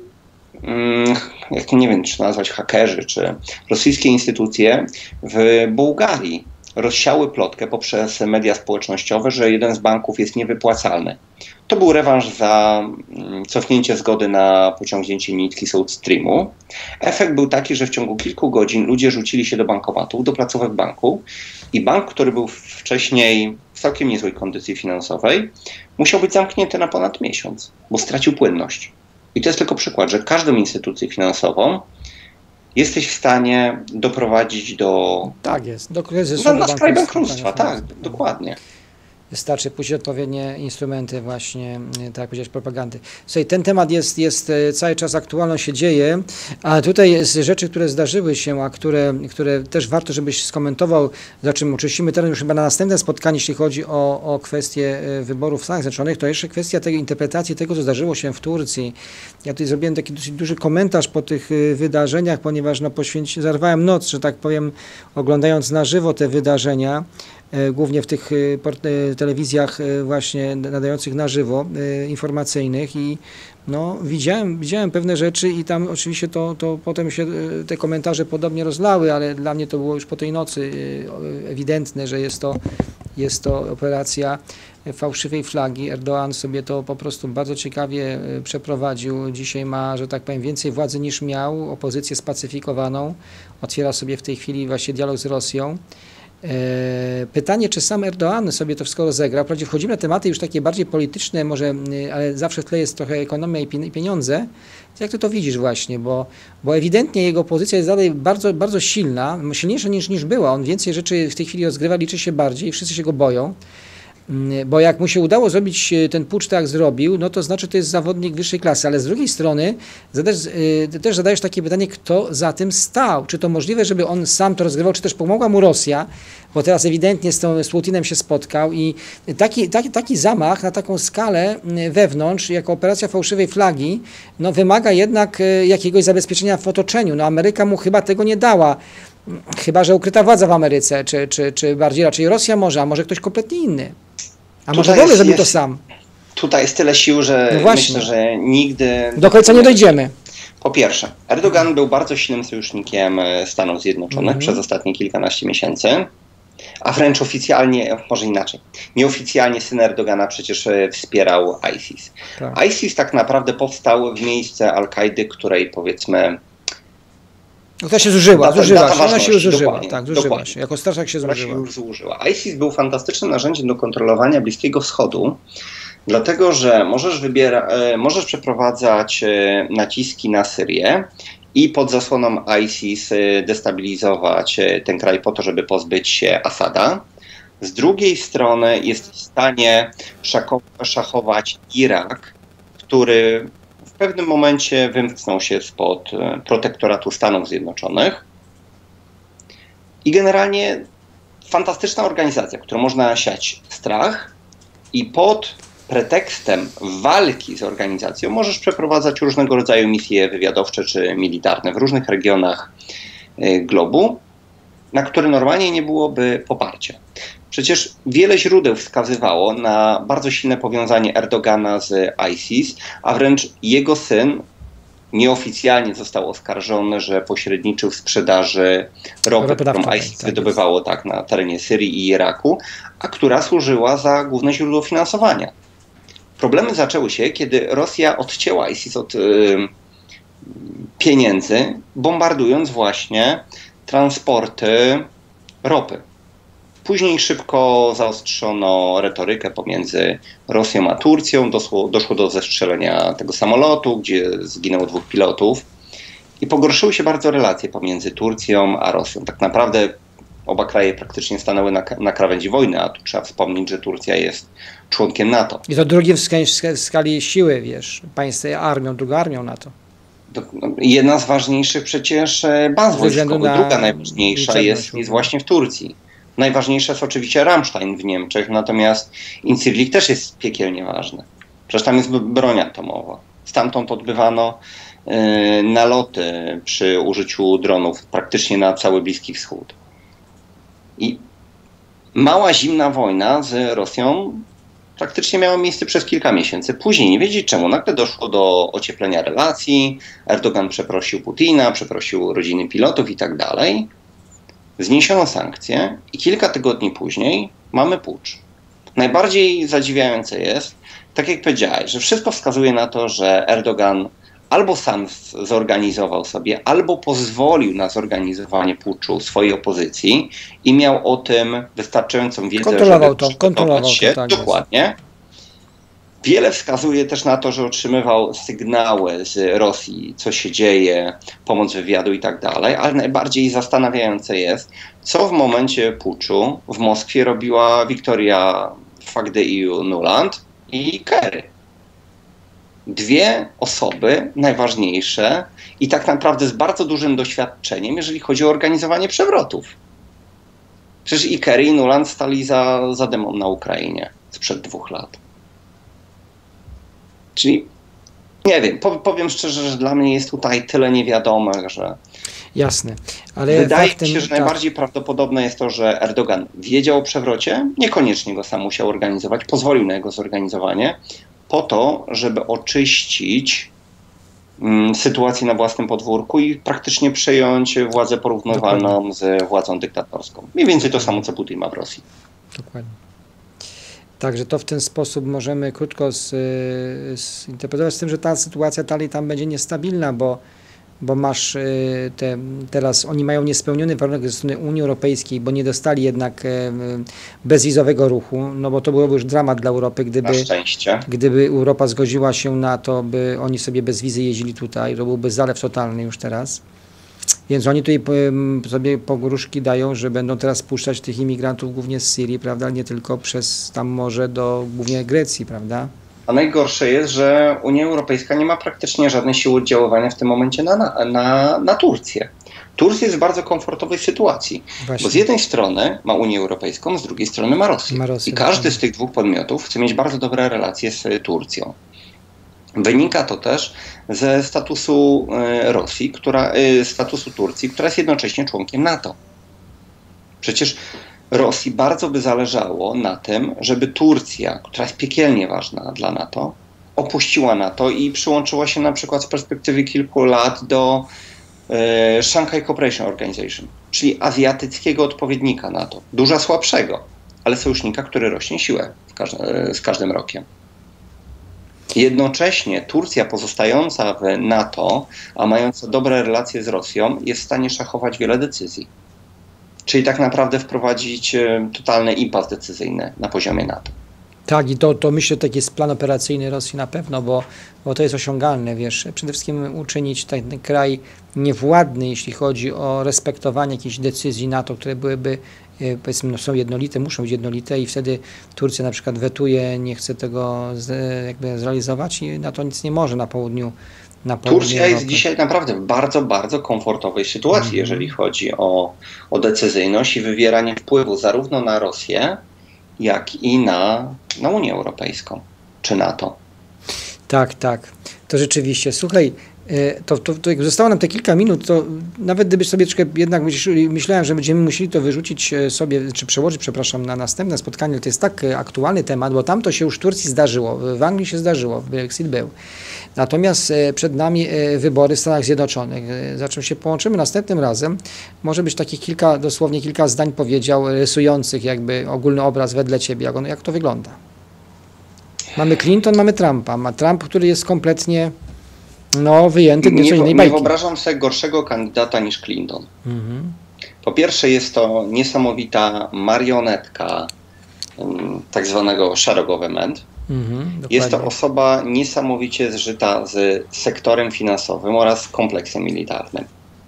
S2: mm, jak nie wiem, czy nazwać hakerzy, czy rosyjskie instytucje w Bułgarii rozsiały plotkę poprzez media społecznościowe, że jeden z banków jest niewypłacalny. To był rewanż za cofnięcie zgody na pociągnięcie nitki South Streamu. Efekt był taki, że w ciągu kilku godzin ludzie rzucili się do bankomatów, do placówek banku i bank, który był wcześniej w całkiem niezłej kondycji finansowej, musiał być zamknięty na ponad miesiąc, bo stracił płynność. I to jest tylko przykład, że każdą instytucję finansową jesteś w stanie doprowadzić do...
S1: Tak jest, do kryzysu.
S2: Na, na skraj bankructwa, tak, dokładnie.
S1: Wystarczy puścić odpowiednie instrumenty właśnie, tak jak powiedziałeś, propagandy. Słuchaj, ten temat jest, jest cały czas aktualny, się dzieje, a tutaj z rzeczy, które zdarzyły się, a które, które też warto, żebyś skomentował, za czym oczyścimy teren już chyba na następne spotkanie, jeśli chodzi o, o kwestię wyborów w Stanach Zjednoczonych, to jeszcze kwestia tej interpretacji tego, co zdarzyło się w Turcji. Ja tutaj zrobiłem taki dosyć duży komentarz po tych wydarzeniach, ponieważ no, poświęci, zarwałem noc, że tak powiem, oglądając na żywo te wydarzenia, głównie w tych telewizjach właśnie nadających na żywo, informacyjnych i no, widziałem, widziałem pewne rzeczy i tam oczywiście to, to potem się te komentarze podobnie rozlały, ale dla mnie to było już po tej nocy ewidentne, że jest to, jest to operacja fałszywej flagi. Erdoğan sobie to po prostu bardzo ciekawie przeprowadził. Dzisiaj ma, że tak powiem, więcej władzy niż miał, opozycję spacyfikowaną, otwiera sobie w tej chwili właśnie dialog z Rosją. Pytanie, czy sam Erdoğan sobie to wszystko rozegra. Wprawdzie wchodzimy na tematy już takie bardziej polityczne, może, ale zawsze w tle jest trochę ekonomia i pieniądze. Jak ty to widzisz właśnie, bo, bo ewidentnie jego pozycja jest dalej bardzo, bardzo silna, silniejsza niż, niż była. On więcej rzeczy w tej chwili rozgrywa, liczy się bardziej, wszyscy się go boją. Bo jak mu się udało zrobić ten pucz tak jak zrobił, no to znaczy to jest zawodnik wyższej klasy, ale z drugiej strony zadasz, też zadajesz takie pytanie, kto za tym stał? Czy to możliwe, żeby on sam to rozgrywał, czy też pomogła mu Rosja? Bo teraz ewidentnie z, tą, z Putinem się spotkał i taki, taki, taki zamach na taką skalę wewnątrz, jako operacja fałszywej flagi, no wymaga jednak jakiegoś zabezpieczenia w otoczeniu. No Ameryka mu chyba tego nie dała. Chyba że ukryta władza w Ameryce, czy, czy, czy bardziej raczej Rosja może, a może ktoś kompletnie inny. A może w ogóle zrobił to sam.
S2: Tutaj jest tyle sił, że
S1: no
S2: myślę, że nigdy...
S1: Do końca nie dojdziemy.
S2: Po pierwsze, Erdoğan był bardzo silnym sojusznikiem Stanów Zjednoczonych mm-hmm. przez ostatnie kilkanaście miesięcy. A wręcz oficjalnie, może inaczej, nieoficjalnie syn Erdogana przecież wspierał ISIS. Tak. ISIS tak naprawdę powstał w miejsce Al-Kaidy, której powiedzmy...
S1: No to się zużyła,
S2: data,
S1: zużyła
S2: data
S1: się, ona się już zużyła,
S2: dokładnie,
S1: tak, zużyła
S2: dokładnie.
S1: się, jako straszak się zużyła.
S2: się już zużyła. ISIS był fantastycznym narzędziem do kontrolowania Bliskiego Wschodu, dlatego że możesz, wybiera, możesz przeprowadzać naciski na Syrię i pod zasłoną ISIS destabilizować ten kraj po to, żeby pozbyć się Asada. Z drugiej strony jest w stanie szachować Irak, który w pewnym momencie wymknął się spod protektoratu Stanów Zjednoczonych. I generalnie fantastyczna organizacja, którą można siać strach i pod pretekstem walki z organizacją możesz przeprowadzać różnego rodzaju misje wywiadowcze czy militarne w różnych regionach globu, na które normalnie nie byłoby poparcia. Przecież wiele źródeł wskazywało na bardzo silne powiązanie Erdogana z ISIS, a wręcz jego syn nieoficjalnie został oskarżony, że pośredniczył w sprzedaży ropy, którą ISIS wydobywało tak na terenie Syrii i Iraku, a która służyła za główne źródło finansowania. Problemy zaczęły się, kiedy Rosja odcięła ISIS od y, pieniędzy, bombardując właśnie transporty ropy. Później szybko zaostrzono retorykę pomiędzy Rosją a Turcją. Doszło, doszło do zestrzelenia tego samolotu, gdzie zginęło dwóch pilotów. I pogorszyły się bardzo relacje pomiędzy Turcją a Rosją. Tak naprawdę oba kraje praktycznie stanęły na, na krawędzi wojny, a tu trzeba wspomnieć, że Turcja jest członkiem NATO.
S1: I to drugim w skali, w skali siły, wiesz, państwo armią, drugą armią NATO.
S2: Jedna z ważniejszych przecież baz wojskowych, druga najważniejsza jest, jest właśnie w Turcji. Najważniejsze jest oczywiście Ramstein w Niemczech, natomiast Incirlik też jest piekielnie ważny. Przecież tam jest broń atomowa. Stamtąd odbywano y, naloty przy użyciu dronów praktycznie na cały Bliski Wschód. I mała zimna wojna z Rosją praktycznie miała miejsce przez kilka miesięcy. Później, nie wiedzieć czemu, nagle doszło do ocieplenia relacji. Erdogan przeprosił Putina, przeprosił rodziny pilotów i tak dalej. Zniesiono sankcje i kilka tygodni później mamy pucz. Najbardziej zadziwiające jest, tak jak powiedziałeś, że wszystko wskazuje na to, że Erdogan albo sam zorganizował sobie, albo pozwolił na zorganizowanie puczu swojej opozycji i miał o tym wystarczającą wiedzę,
S1: kontrolował
S2: żeby
S1: to, kontrolował
S2: się.
S1: To, tak
S2: dokładnie. Jest. Wiele wskazuje też na to, że otrzymywał sygnały z Rosji, co się dzieje, pomoc wywiadu i tak dalej, ale najbardziej zastanawiające jest, co w momencie puczu w Moskwie robiła Victoria Nuland i Kerry. Dwie osoby najważniejsze i tak naprawdę z bardzo dużym doświadczeniem, jeżeli chodzi o organizowanie przewrotów. Przecież i Kerry i Nuland stali za, za demon na Ukrainie sprzed dwóch lat. Czyli nie wiem, powiem szczerze, że dla mnie jest tutaj tyle niewiadomych, że
S1: jasne, ale
S2: wydaje
S1: faktem,
S2: mi się, że
S1: tak.
S2: najbardziej prawdopodobne jest to, że Erdogan wiedział o przewrocie, niekoniecznie go sam musiał organizować, pozwolił na jego zorganizowanie, po to, żeby oczyścić mm, sytuację na własnym podwórku i praktycznie przejąć władzę porównywalną Dokładnie. z władzą dyktatorską. Mniej więcej to samo, co Putin ma w Rosji.
S1: Dokładnie. Także to w ten sposób możemy krótko zinterpretować z tym, że ta sytuacja dalej tam będzie niestabilna, bo, bo masz te, teraz, oni mają niespełniony warunek ze strony Unii Europejskiej, bo nie dostali jednak bezwizowego ruchu, no bo to byłoby już dramat dla Europy, gdyby,
S2: na szczęście.
S1: gdyby Europa zgodziła się na to, by oni sobie bez wizy jeździli tutaj, to byłby zalew totalny już teraz. Więc oni tutaj sobie pogróżki dają, że będą teraz puszczać tych imigrantów głównie z Syrii, prawda, nie tylko przez tam morze do głównie Grecji, prawda?
S2: A najgorsze jest, że Unia Europejska nie ma praktycznie żadnej siły oddziaływania w tym momencie na, na, na, na Turcję. Turcja jest w bardzo komfortowej sytuacji, Właśnie. bo z jednej strony ma Unię Europejską, z drugiej strony ma Rosję. Ma Rosję I każdy z tych dwóch podmiotów chce mieć bardzo dobre relacje z Turcją. Wynika to też ze statusu Rosji, która, statusu Turcji, która jest jednocześnie członkiem NATO. Przecież Rosji bardzo by zależało na tym, żeby Turcja, która jest piekielnie ważna dla NATO, opuściła NATO i przyłączyła się na przykład z perspektywy kilku lat do e, Shanghai Cooperation Organization, czyli azjatyckiego odpowiednika NATO, dużo słabszego, ale sojusznika, który rośnie siłę w każdy, z każdym rokiem. Jednocześnie Turcja pozostająca w NATO, a mająca dobre relacje z Rosją, jest w stanie szachować wiele decyzji. Czyli tak naprawdę wprowadzić totalny impas decyzyjny na poziomie NATO.
S1: Tak, i to, to myślę, że taki jest plan operacyjny Rosji na pewno, bo, bo to jest osiągalne, wiesz, przede wszystkim uczynić ten kraj niewładny, jeśli chodzi o respektowanie jakichś decyzji NATO, które byłyby, powiedzmy, no, są jednolite, muszą być jednolite i wtedy Turcja na przykład wetuje, nie chce tego z, jakby zrealizować i na to nic nie może na południu. Na południu
S2: Turcja jest
S1: Europy.
S2: dzisiaj naprawdę w bardzo, bardzo komfortowej sytuacji, mm. jeżeli chodzi o, o decyzyjność i wywieranie wpływu zarówno na Rosję, jak i na, na Unię Europejską czy NATO.
S1: Tak, tak. To rzeczywiście. Słuchaj, to, to, to jak zostało nam te kilka minut, to nawet gdybyś sobie troszkę jednak myślałem, że będziemy musieli to wyrzucić sobie, czy przełożyć, przepraszam, na następne spotkanie, to jest tak aktualny temat, bo tam to się już w Turcji zdarzyło, w Anglii się zdarzyło, Brexit był. Natomiast przed nami wybory w Stanach Zjednoczonych. Za czym się połączymy następnym razem. Może być takich kilka, dosłownie kilka zdań powiedział, rysujących jakby ogólny obraz wedle ciebie, jak, on, jak to wygląda. Mamy Clinton, mamy Trumpa. Ma Trump, który jest kompletnie no, wyjęty nieco innej bajki.
S2: Nie wyobrażam sobie gorszego kandydata niż Clinton. Mhm. Po pierwsze jest to niesamowita marionetka um, tak zwanego shadow government. Mhm, jest to osoba niesamowicie zżyta z sektorem finansowym oraz kompleksem militarnym.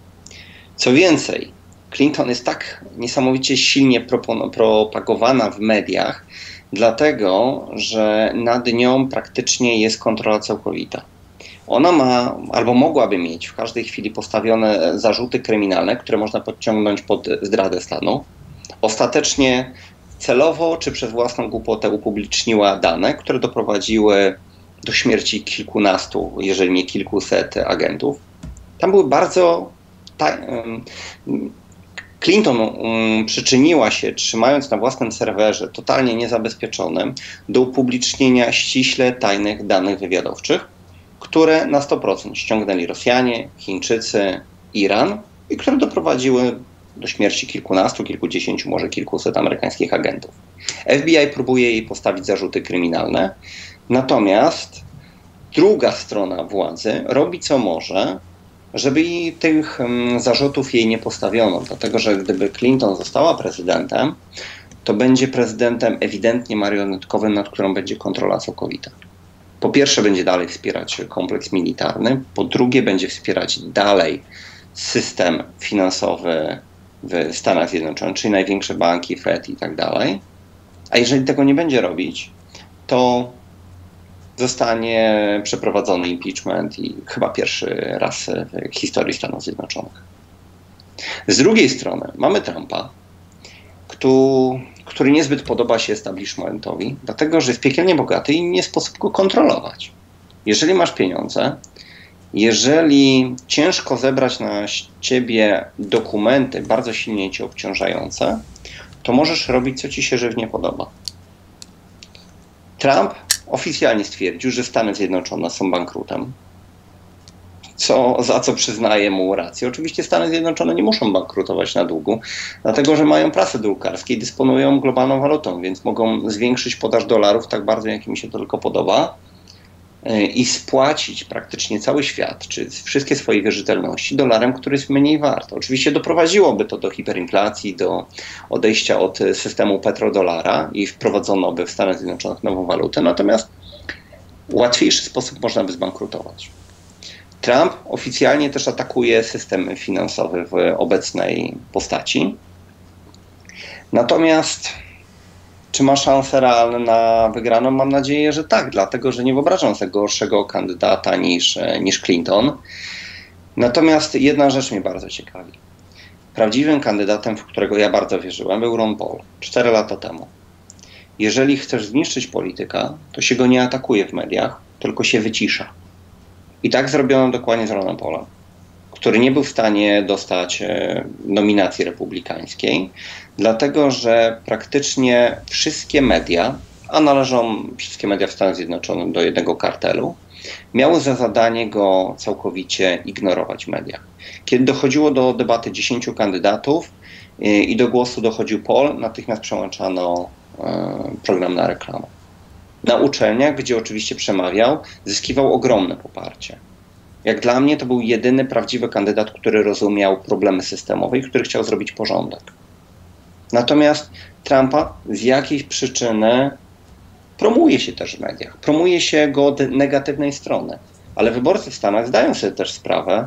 S2: Co więcej, Clinton jest tak niesamowicie silnie propagowana w mediach, dlatego że nad nią praktycznie jest kontrola całkowita. Ona ma, albo mogłaby mieć w każdej chwili postawione zarzuty kryminalne, które można podciągnąć pod zdradę stanu. Ostatecznie celowo czy przez własną głupotę upubliczniła dane, które doprowadziły do śmierci kilkunastu, jeżeli nie kilkuset agentów. Tam były bardzo... Clinton um, przyczyniła się, trzymając na własnym serwerze totalnie niezabezpieczonym, do upublicznienia ściśle tajnych danych wywiadowczych, które na sto procent ściągnęli Rosjanie, Chińczycy, Iran i które doprowadziły do śmierci kilkunastu, kilkudziesięciu, może kilkuset amerykańskich agentów. F B I próbuje jej postawić zarzuty kryminalne, natomiast druga strona władzy robi co może, żeby tych zarzutów jej nie postawiono, dlatego że gdyby Clinton została prezydentem, to będzie prezydentem ewidentnie marionetkowym, nad którą będzie kontrola całkowita. Po pierwsze będzie dalej wspierać kompleks militarny, po drugie będzie wspierać dalej system finansowy w Stanach Zjednoczonych, czyli największe banki, Fed i tak dalej. A jeżeli tego nie będzie robić, to zostanie przeprowadzony impeachment i chyba pierwszy raz w historii Stanów Zjednoczonych. Z drugiej strony mamy Trumpa, który niezbyt podoba się establishmentowi, dlatego że jest piekielnie bogaty i nie sposób go kontrolować. Jeżeli masz pieniądze, jeżeli ciężko zebrać na ciebie dokumenty bardzo silnie cię obciążające, to możesz robić, co ci się żywnie podoba. Trump oficjalnie stwierdził, że Stany Zjednoczone są bankrutem, co, za co przyznaje mu rację. Oczywiście Stany Zjednoczone nie muszą bankrutować na długu, dlatego że mają prasy drukarskie i dysponują globalną walutą, więc mogą zwiększyć podaż dolarów tak bardzo, jak im się to tylko podoba i spłacić praktycznie cały świat, czy wszystkie swoje wierzytelności dolarem, który jest mniej wart. Oczywiście doprowadziłoby to do hiperinflacji, do odejścia od systemu petrodolara i wprowadzono by w Stanach Zjednoczonych nową walutę, natomiast w łatwiejszy sposób można by zbankrutować. Trump oficjalnie też atakuje system finansowy w obecnej postaci. Natomiast czy ma szansę realne na wygraną? Mam nadzieję, że tak, dlatego że nie wyobrażam sobie gorszego kandydata niż, niż Clinton. Natomiast jedna rzecz mnie bardzo ciekawi. Prawdziwym kandydatem, w którego ja bardzo wierzyłem, był Ron Paul cztery lata temu. Jeżeli chcesz zniszczyć polityka, to się go nie atakuje w mediach, tylko się wycisza. I tak zrobiono dokładnie z Ronem Paulem, który nie był w stanie dostać nominacji republikańskiej, dlatego że praktycznie wszystkie media, a należą wszystkie media w Stanach Zjednoczonych do jednego kartelu, miały za zadanie go całkowicie ignorować w mediach. Kiedy dochodziło do debaty dziesięciu kandydatów i do głosu dochodził poll, natychmiast przełączano program na reklamę. Na uczelniach, gdzie oczywiście przemawiał, zyskiwał ogromne poparcie. Jak dla mnie to był jedyny prawdziwy kandydat, który rozumiał problemy systemowe i który chciał zrobić porządek. Natomiast Trumpa z jakiejś przyczyny promuje się też w mediach, promuje się go od negatywnej strony, ale wyborcy w Stanach zdają sobie też sprawę,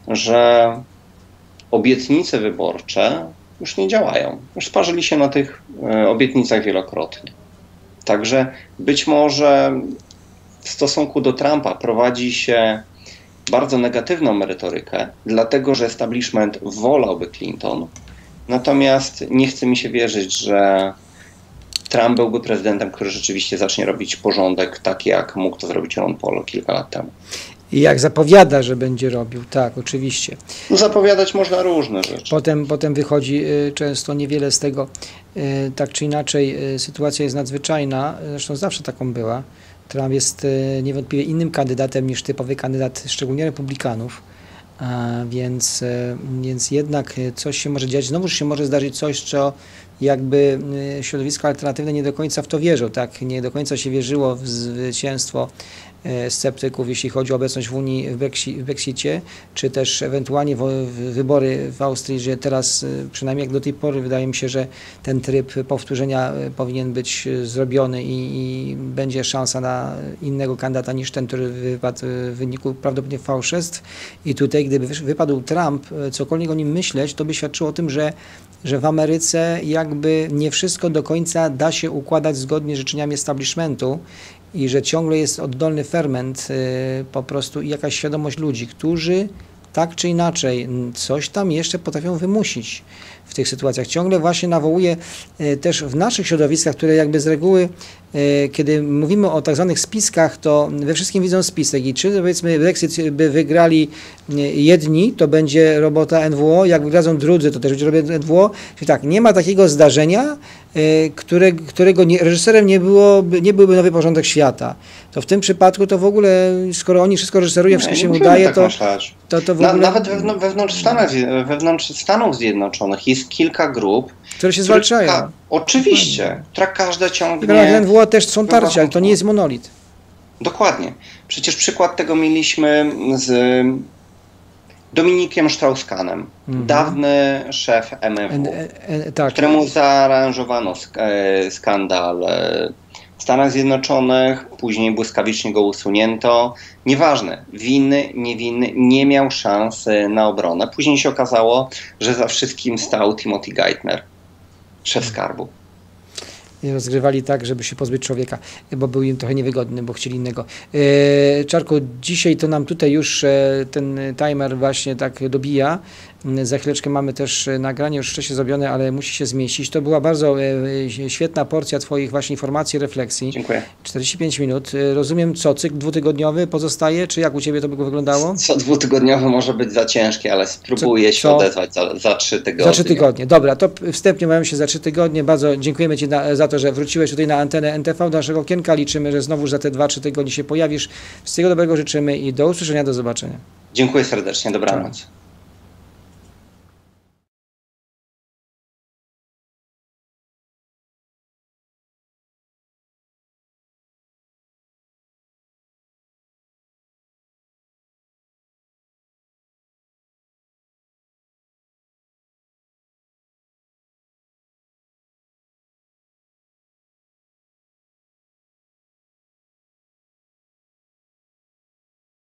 S2: że obietnice wyborcze już nie działają. Już sparzyli się na tych obietnicach wielokrotnie. Także być może w stosunku do Trumpa prowadzi się bardzo negatywną merytorykę, dlatego że establishment wolałby Clinton, natomiast nie chce mi się wierzyć, że Trump byłby prezydentem, który rzeczywiście zacznie robić porządek tak, jak mógł to zrobić Ron Paul kilka lat temu.
S1: I jak zapowiada, że będzie robił, tak, oczywiście.
S2: No, zapowiadać można różne rzeczy.
S1: Potem, potem wychodzi y, często niewiele z tego. Y, tak czy inaczej, y, sytuacja jest nadzwyczajna, zresztą zawsze taką była. Trump jest y, niewątpliwie innym kandydatem niż typowy kandydat, szczególnie republikanów. A, więc, y, więc jednak coś się może dziać. Znowuż się może zdarzyć coś, co jakby y, środowisko alternatywne nie do końca w to wierzą, tak? Nie do końca się wierzyło w zwycięstwo sceptyków, jeśli chodzi o obecność w Unii w, Brexi, w Brexicie, czy też ewentualnie w, w wybory w Austrii, że teraz, przynajmniej jak do tej pory, wydaje mi się, że ten tryb powtórzenia powinien być zrobiony i, i będzie szansa na innego kandydata niż ten, który wypadł w wyniku prawdopodobnie fałszerstw. I tutaj, gdyby wypadł Trump, cokolwiek o nim myśleć, to by świadczyło o tym, że że w Ameryce jakby nie wszystko do końca da się układać zgodnie z życzeniami establishmentu i że ciągle jest oddolny ferment y, po prostu i jakaś świadomość ludzi, którzy tak czy inaczej coś tam jeszcze potrafią wymusić w tych sytuacjach. Ciągle właśnie nawołuje y, też w naszych środowiskach, które jakby z reguły, y, kiedy mówimy o tak zwanych spiskach, to we wszystkim widzą spisek i czy powiedzmy Brexit by wygrali jedni, to będzie robota N W O, jak wygradzą drudzy, to też będzie robota N W O. Czyli tak, nie ma takiego zdarzenia, które, którego nie, reżyserem nie, było, nie byłby nowy porządek świata. To w tym przypadku to w ogóle, skoro oni wszystko reżyserują, wszystko się udaje,
S2: tak
S1: to, to, to w ogóle...
S2: Nawet wewnątrz, wewnątrz, Stanów, wewnątrz Stanów Zjednoczonych jest kilka grup,
S1: które się zwalczają.
S2: Ka- oczywiście, która każda ciągnie...
S1: I N W O też są tarcia, ale to nie jest monolit. Dokładnie.
S2: Przecież przykład tego mieliśmy z Dominikiem Strauss-Kahnem, mhm. dawny szef M F W, e, e, tak. któremu zaaranżowano sk skandal w Stanach Zjednoczonych, później błyskawicznie go usunięto. Nieważne, winny, niewinny, nie miał szans na obronę. Później się okazało, że za wszystkim stał Timothy Geithner, szef skarbu.
S1: Rozgrywali tak, żeby się pozbyć człowieka, bo był im trochę niewygodny, bo chcieli innego. Czarku, dzisiaj to nam tutaj już ten timer właśnie tak dobija. Za chwileczkę mamy też nagranie już wcześniej zrobione, ale musi się zmieścić. To była bardzo świetna porcja Twoich właśnie informacji, refleksji.
S2: Dziękuję.
S1: czterdzieści pięć minut. Rozumiem, co, cykl dwutygodniowy pozostaje, czy jak u Ciebie to by wyglądało?
S2: Co dwutygodniowy może być za ciężkie, ale spróbuję co, się co? odezwać za, za trzy tygodnie.
S1: Za trzy tygodnie, dobra, to wstępnie mają się za trzy tygodnie. Bardzo dziękujemy Ci na, za to, że wróciłeś tutaj na antenę N T V do naszego okienka. Liczymy, że znowu za te dwa trzy tygodnie się pojawisz. Wszystkiego dobrego życzymy i do usłyszenia, do zobaczenia.
S2: Dziękuję serdecznie, dobranoc.